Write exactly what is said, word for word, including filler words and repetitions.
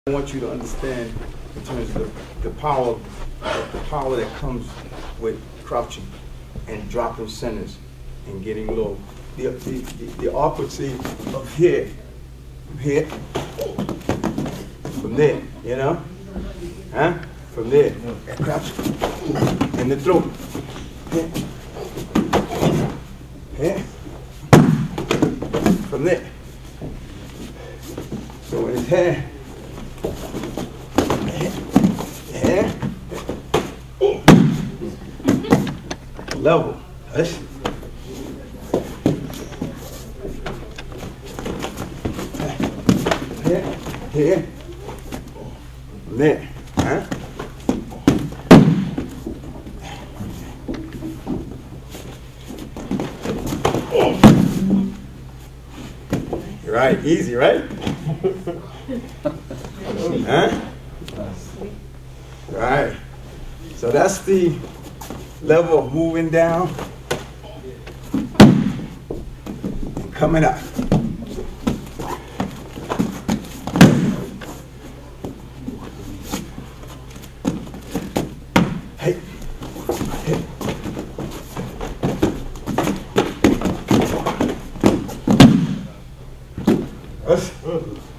I want you to understand in terms of the, the power, the power that comes with crouching and dropping centers and getting low. The, the, the, the awkwardly of here, here, from there, you know? Huh? From there, crouch, in the throat. Here, here, from there. So when it's here, here, level. Hush. Here, here, there, huh? Right, easy, right? Huh? Right. So that's the level of moving down and coming up. Hey. Hey. Us.